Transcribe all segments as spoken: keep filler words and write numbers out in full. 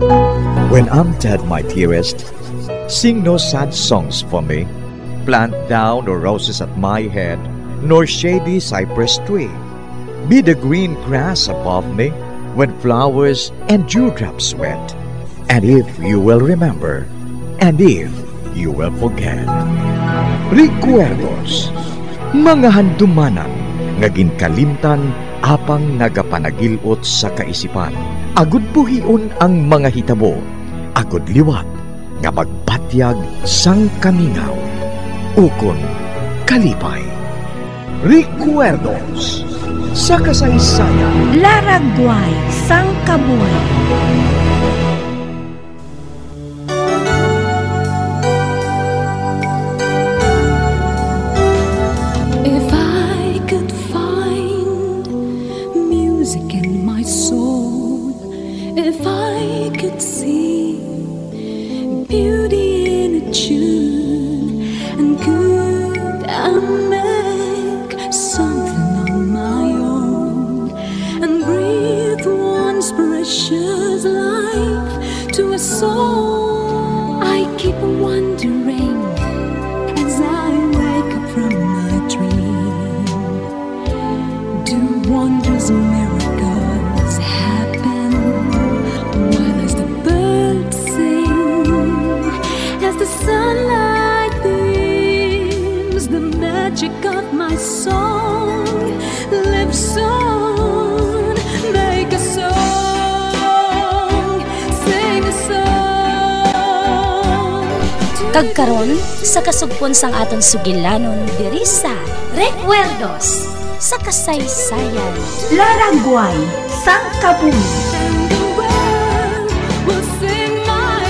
When I'm dead, my dearest, sing no sad songs for me. Plant down no roses at my head, nor shady cypress tree. Be the green grass above me when flowers and dewdrops wet. And if you will remember, and if you will forget. Recuerdos, mga handumanan, ngaging kalimtan, apang nagapanagilot sa kaisipan. Agud buhion ang mga hitabo, agud liwat, nga magpatyag sang kamingaw. Ukon kalipay. Recuerdos sa kasaysayan. Laragway sang kabuhay. If I could find music in my soul, if I could see beauty in a tune, and could I make something on my own, and breathe once precious life to a soul, I keep wondering as I wake up from my dream, do wondrous miracles happen while as the birds sing, as the sunlight beams, the magic of my song lives on. Make a song, sing a song. Kagkaron sa kasugpon sang aton sugilanon diri sa Recuerdos sa kasaysayan. Laragway sang kabuhay. And the world will sing my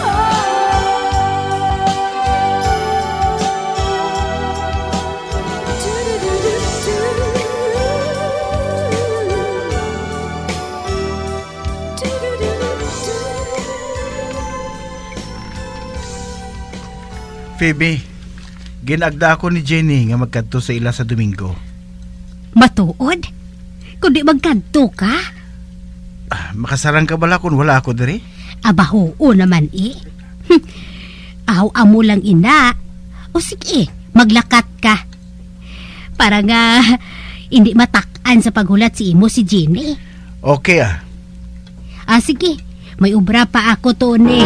Phoebe, ginagda ako ni Jenny nga magkadto sa ila sa Domingo. Matuod? Kung di magkanto ka? Ah, makasarang ka bala kung wala ako diri? Abaho naman eh. Hm, Aw, amo lang ina. O sige, maglakat ka. Para nga hindi matak-an sa paghulat si imo si Jenny. Okay ah. Ah, sige. May ubra pa ako to ni.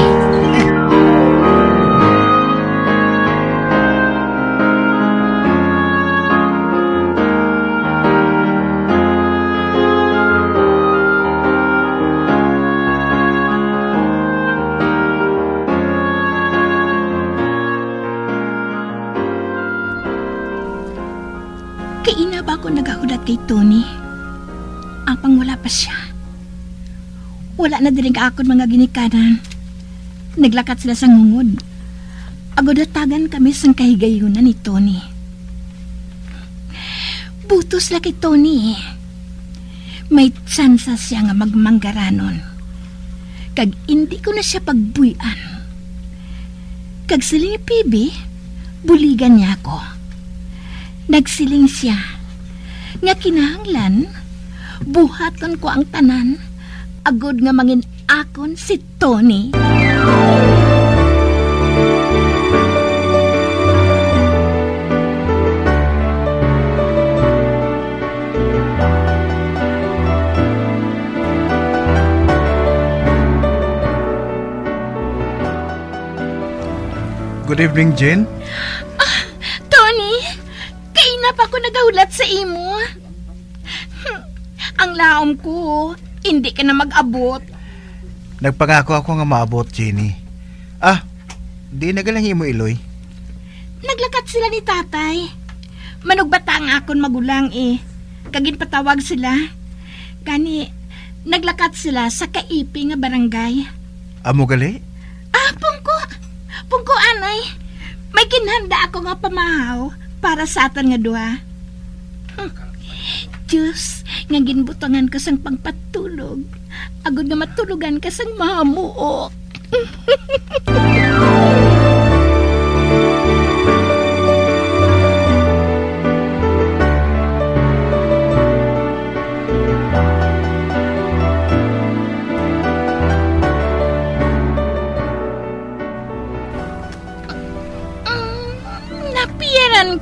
Kaina ba ako nagahulat kay Tony? Apang wala pa siya. Wala na din akon mga ginikanan. Naglakat sila sa ngungod. Agodatagan kami sang kahigayunan ni Tony. Butos la kay Tony. May tsansa siya nga magmanggaranon. Kag hindi ko na siya pagbuyan. Kag siling ni Phoebe, buligan niya ako. Nagsiling siya nga kinahanglan buhaton ko ang tanan agod nga mangin akon si Tony. Good evening, Jen. Pa ako nagahulat sa imo. Hm, ang laom ko, hindi ka na mag-abot. Nagpangako ako nga maabot, Jenny. Ah, di nagalangi mo, Iloy. Naglakat sila ni tatay. Manugbata ang akon magulang eh. Kagin patawag sila. Kani, naglakat sila sa Kaipi nga barangay. Amo gali? Ah, pungko. Pungko, anay. May kinhanda ako nga pamahaw para sa atan nga duha. Hm. Diyos, nga ginbutangan ka sang pagpatulog. Agod nga matulugan ka sang mahamuok.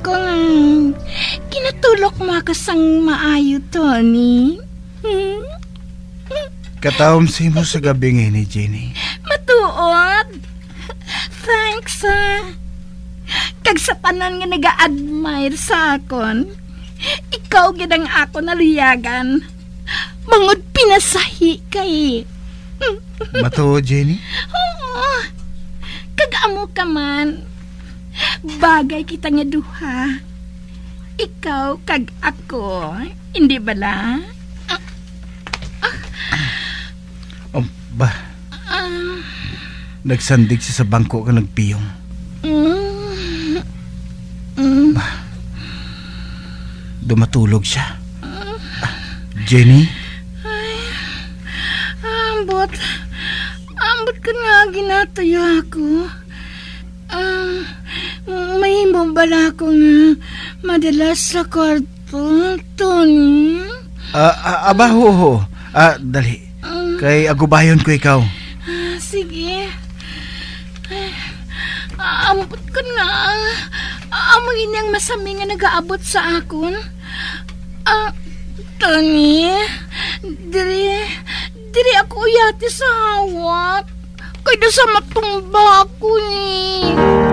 ko nga. Kinatulok mo ako sang maayo, Tony. Hmm? Katawam si mo sa gabi ngayon ni Jenny. Matuod. Thanks, ha. Kag sa tanan nga nag-a-admire sa akon, ikaw gidang ako naliyagan. Mangod pinasahi kay. Matuo, Jenny? Oo. Kag-amo ka man. Bagay kita nga duha. Ikaw kag ako. Hindi bala? Oh, ba? Uh, Nagsandig siya sa bangko ka nagpiyong. mm, mm, Ba? Dumatulog siya. Ah, Jenny? ambot. Ambot ka nga ginatayo ako. Ah, may mo bala ko nga madalas sa kwarto, Tony. Ah, ah, aba, ho, ho. Ah, dali. Ah, Kay agubayon ko ikaw. ah, sige. Ay, ambot ka nga. Amoy niyang masami nga nag-aabot sa akon. Ah, Tony, diri, diri ako uyati sa hawak. Kaya sa matumba ako eh.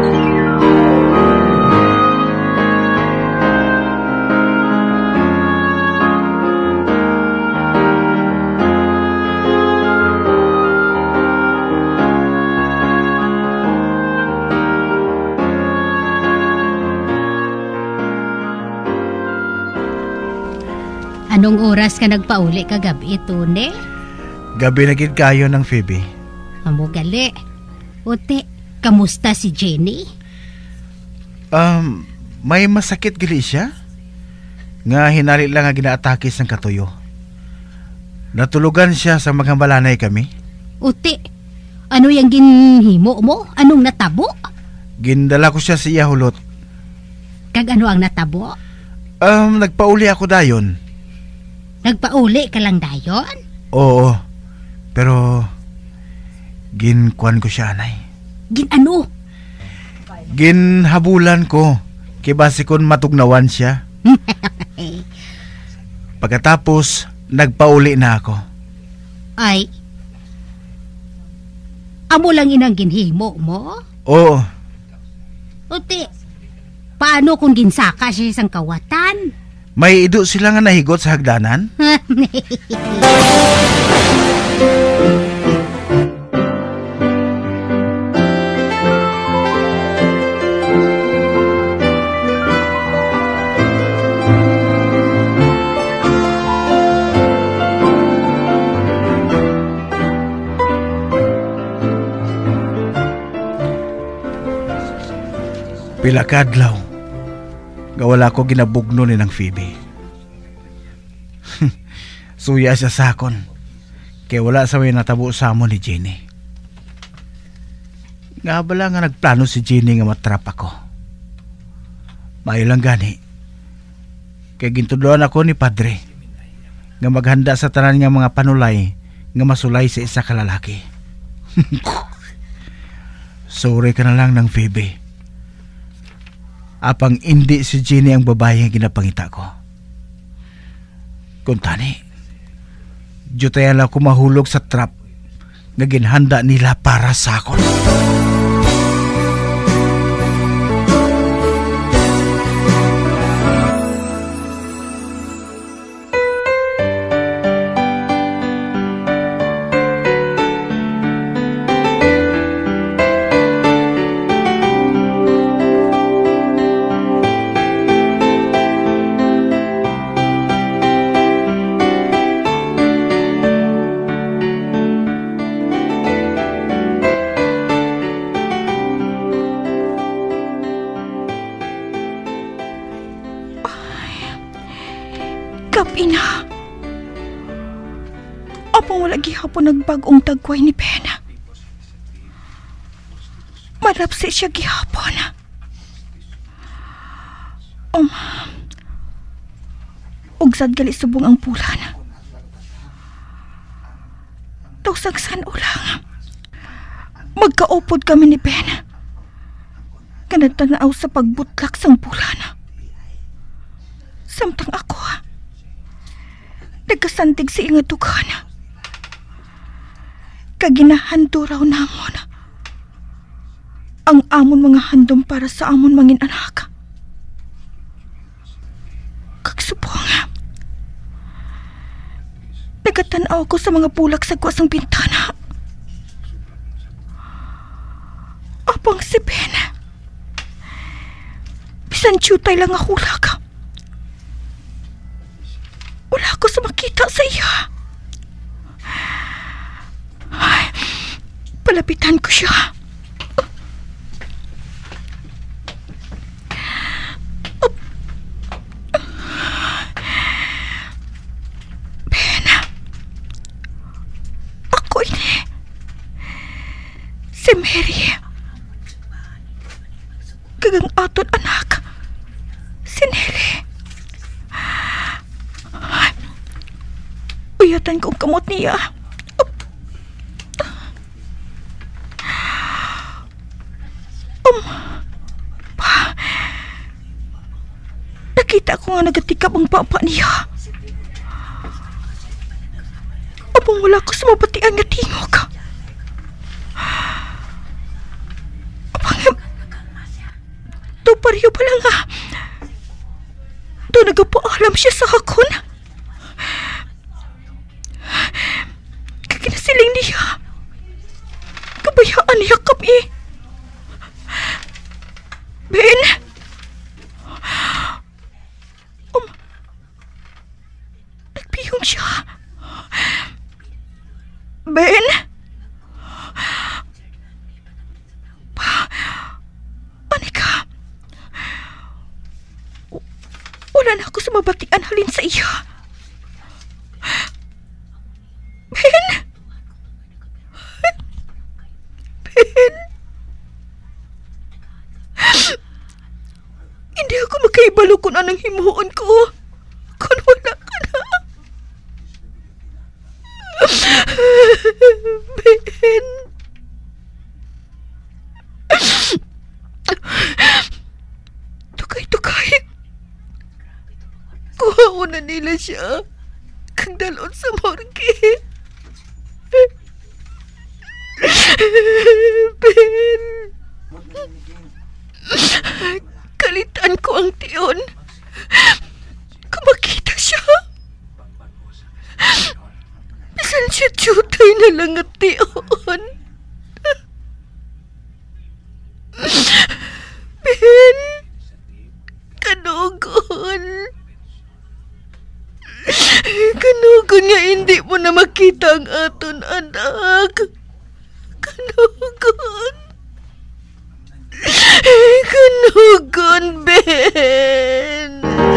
Anong oras ka nagpauli kagabi, Tone? Gabi na gid kayo ng Phoebe. Amo gali. Ote, kamusta si Jenny? Um, may masakit gali siya? Nga hinali lang nga ginaatakis ng katuyo. Natulugan siya sa mga balanay kami. Ote, ano yung ginhimo mo? Anong natabo? Gindala ko siya sa iya hulot. Kag ano ang natabo? Um, nagpauli ako dayon. Nagpauli ka lang dayon? Oo, pero ginkuan ko siya, anay. Gin ano? Ginhabulan ko. Kibasi kon matugnawan siya. Pagkatapos, nagpauli na ako. Ay, amo lang inang ginhimo mo? Oo, Ote, paano kung ginsaka siya isang kawatan? may ido sila nga nahigot sa hagdanan. Pila kadlaw, gawala ko ginabugno ni ng Phoebe. Suya siya sakon, kaya wala sa may natabo sa amon ni Jenny. Nga bala nga nagplano si Jenny nga matrap ako. Mayo lang gani, kaya gintudloan ako ni Padre nga maghanda sa tanan nga mga panulay nga masulay sa isa ka lalaki. Sorry ka na lang ng Phoebe. Apang hindi si Jenny ang babae nga ginapangita ko. Kung tani, jutayan lang ko mahulog sa trap nga ginhanda nila para sa akon. Kapina. Apong wala gihapon nagbag-ong tagway ni Pena. Marapsi siya gihapon. Um, ugsad gali subong ang pulan. Tausagsan ulang. Magkaupod kami ni Pena. Kanatanaw sa pagbutlak sang pulan. Samtang ako, nagkasantig sa inga dugan. Kaginahando raw namon ang amon mga handom para sa amon mangin anak. Kagsubong, nagatanaw ko sa mga bulak sa kuwasang bintana. Apang si Ben, bisan tiyutay lang ako hulak. Wala ko sa makita sa iya. Ay, palapitan ko siya. Ben, ako ini si Mary. Kagang aton anak, si Nelly. Uyatan ko ang kamot niya. Um, pa, nakita ko nga nagatikap ang papa niya. Abang wala ko sa mabatian nga tingog. Abang, to pariyo pa lang nga. To nagapaalam siya sa akon. Kaginasiling niya. Kabayaan niya kami. Ben? Um, nagpiyong siya. Ben? Pa, Anika. Wala na ako sa mabatian halin sa iya. Ben? Ben? Hindi ako makaibalo kung anong himuon ko. Kung wala ka na. Ben? Tukay-tukay. Kuhaon na nila siya. Kang dalon sa morgue. Ben, kalitan ko ang tiyon. Kung makita siya. Bisan siya tutay na lang at tiyon. Ben, kanugon. Kanugon nga hindi mo na makita ang aton anak. Kanugon. Kanugon, Ben.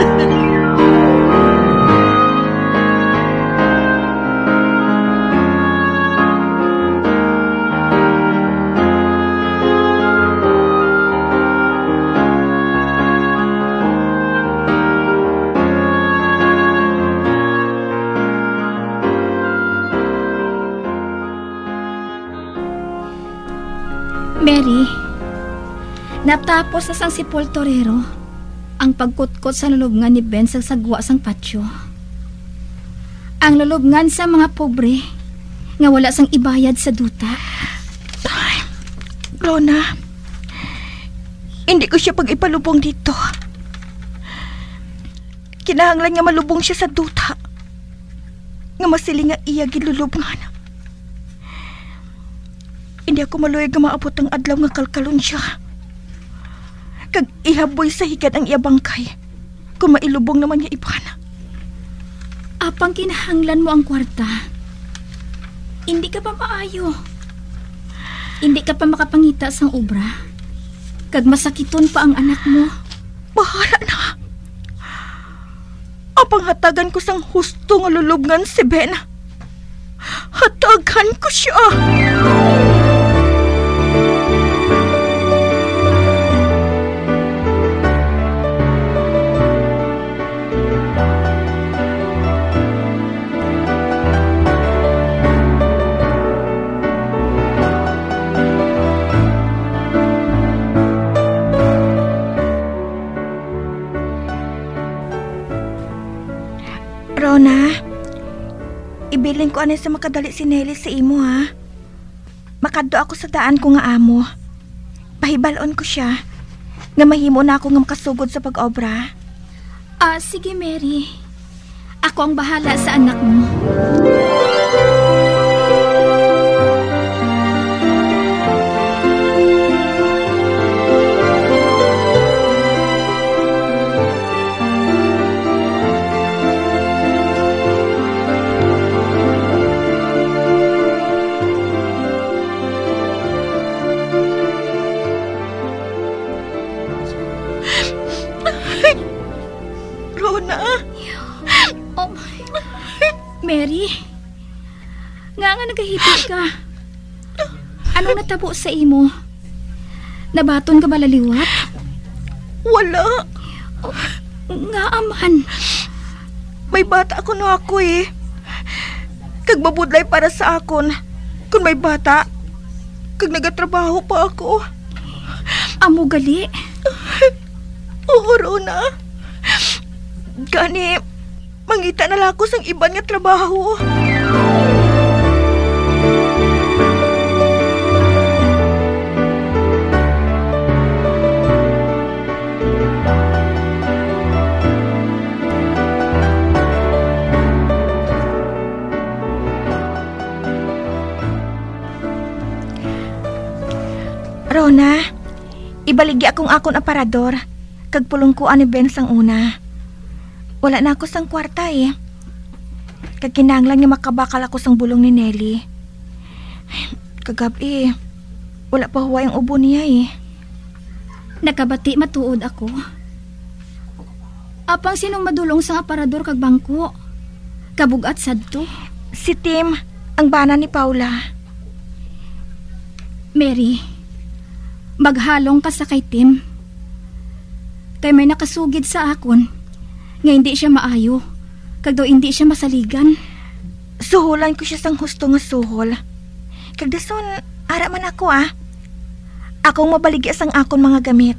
Mary, natapos na sang si Paul Torero ang pagkutkot sa lulubngan ni Ben sa sagwa sang patio. Ang lulubngan sa mga pobre nga wala sang ibayad sa duta. Ay, Rona, hindi ko siya pag-ipalubong dito. Kinahanglan nga malubong siya sa duta nga masiling nga iya gilulubngan. Hindi ako maluwag nga maabot ang adlaw nga kalkalon siya. Kag ihaboy sa higad ang iyabangkay kung mailubong naman niya iban. Apang kinahanglan mo ang kwarta. Hindi ka pa maayo. Hindi ka pa makapangita sang obra. Kag masakiton pa ang anak mo. Bahala na. Apang hatagan ko sang husto nga lulubngan si Ben. Hatagan ko siya. ko anay sa makadali si Nelly sa imo, ha? Makadto ako sa daan ko nga amo. Pahibalon ko siya nga mahimo na ako nga makasugod sa pag-obra. Ah, sige Mary. Ako ang bahala sa anak mo. Mary, nga nga nagahipit ka. Anong natabo sa imo? Nabaton ka ba laliwat? Wala. Oh, nga aman. May bata ako no ako eh. Kag mabudlay para sa akon. Kung may bata, kag nagatrabaho pa ako. Amo gali? Oo, Rona. Gani, mangita na lang ako sang iban nga trabaho. Rona, ibaligi akong akon aparador kag pulungkuan ni Ben sang una. Wala na ako sang kwarta eh. Kag kinahanglan nga makabakal ako sang bulong ni Nelly. Kagabi, wala pa huwa yung ubo niya eh. Nakabati matuod ako. Apang sinong madulong sang aparador kag bangko? Kabugat sadto? Si Tim, ang bana ni Paula. Mary, maghalong ka sa kay Tim. Kay may nakasugid sa akon nga hindi siya maayo, kag daw hindi siya masaligan. Suhulan ko siya sang husto nga suhol. Kag dason, ara man ako ah. Akong mabaligi sang akon mga gamit.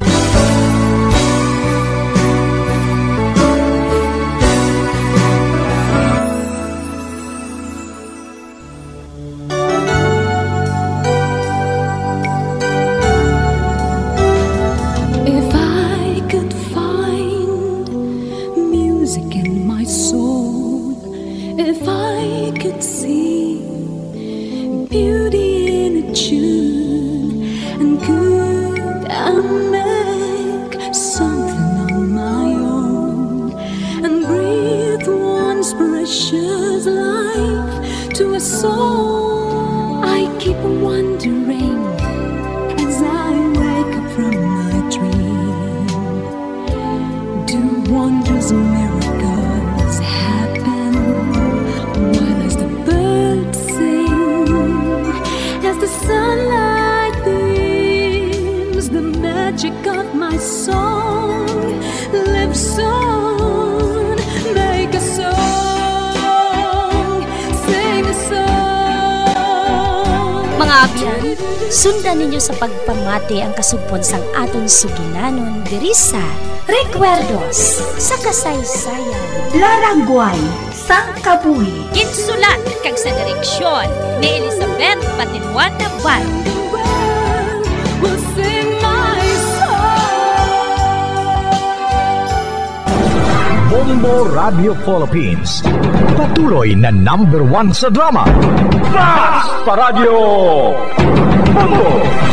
Sundan ninyo sa pagpamati ang kasugpon sang aton sugilanon diri sa Recuerdos sa Kasaysayan. Laragway sang kabuhi. Ginsulat kag sa direksyon ni Elizabeth Patinwan Navarro. Bombo Radio Philippines, patuloy na number one sa drama. Fast Paradyo Bombo!